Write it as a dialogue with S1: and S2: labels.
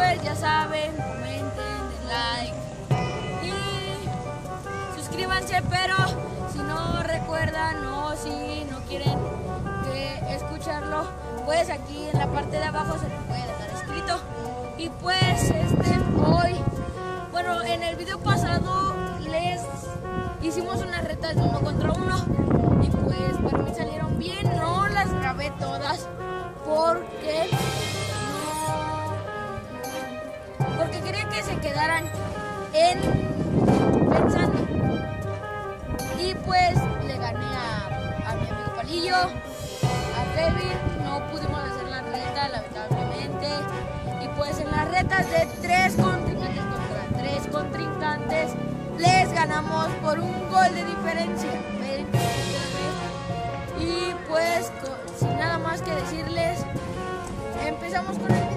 S1: pues ya saben, comenten, den like y suscríbanse, pero si no recuerdan o si no quieren escucharlo, pues aquí en la parte de abajo se les puede dejar escrito. Y pues hoy, bueno, en el video pasado les hicimos unas retas de 1 contra 1 y pues para mí salieron bien. No las grabé todas porque quería que se quedaran en pensando. Y pues le gané a mi amigo Palillo, a Kevin. No pudimos hacer la reta, lamentablemente. Y pues en las retas de 3 contrincantes contra 3 contrincantes les ganamos por un gol de diferencia. Y pues sin nada más que decirles, empezamos con el